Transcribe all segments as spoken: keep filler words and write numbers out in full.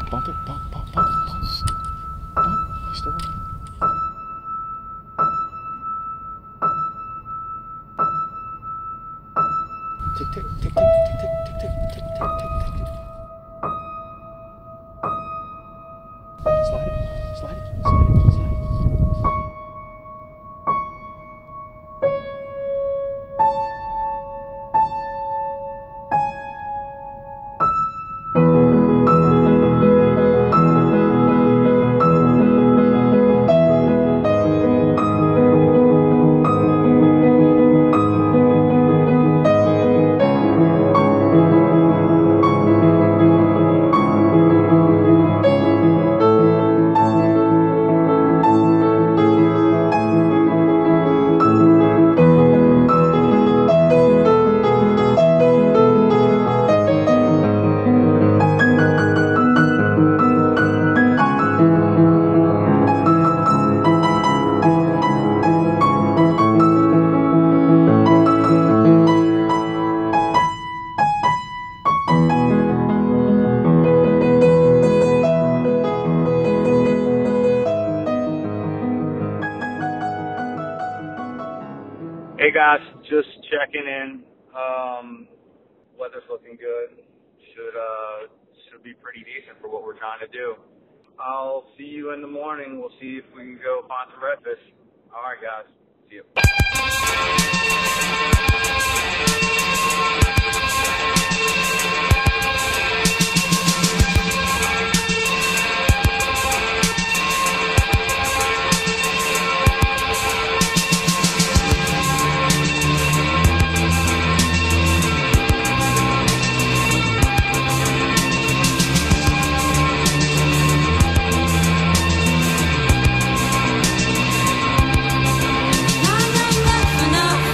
Bump it, bump, bump, bump, bump. Bump. You still rolling? Tick, tick, tick, tick, tick, tick, tick, tick, tick, tick, tick, tick. Slide it, slide it, slide it, slide it. Hey guys, just checking in. Um, weather's looking good. Should uh should be pretty decent for what we're trying to do. I'll see you in the morning. We'll see if we can go find some redfish. All right, guys. See you. Not enough, enough.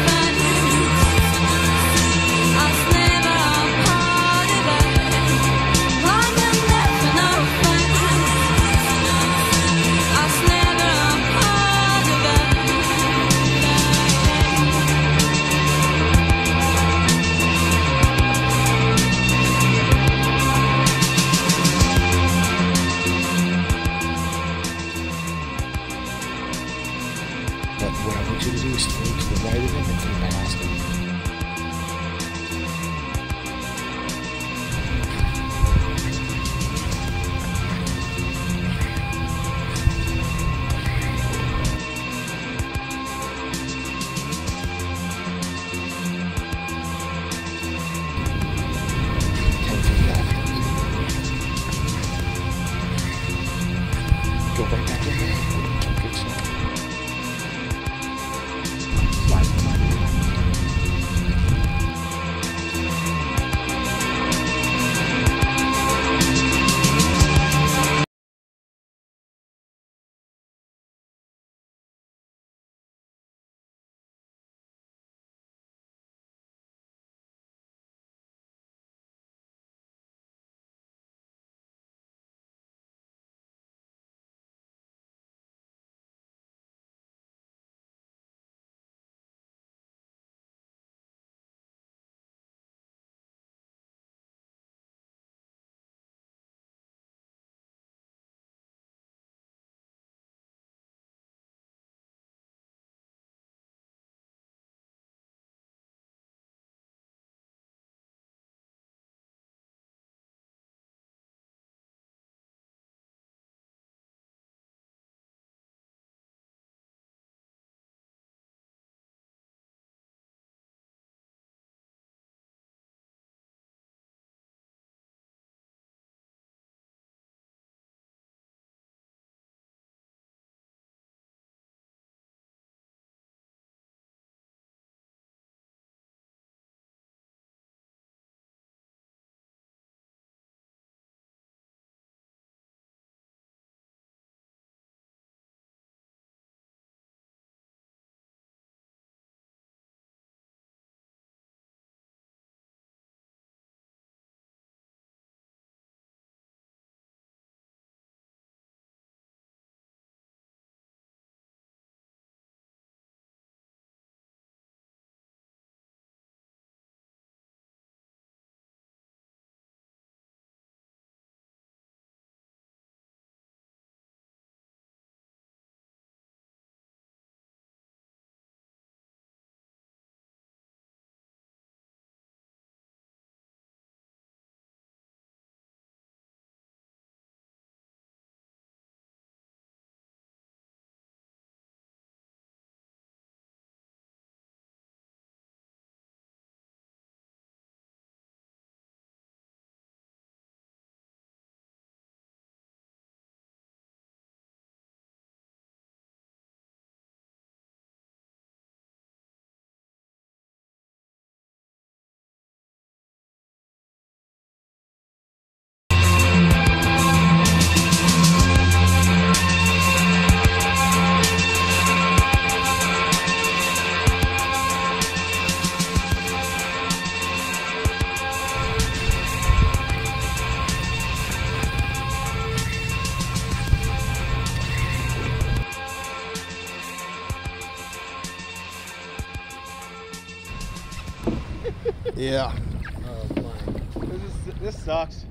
Yeah. Oh my. This is, this sucks.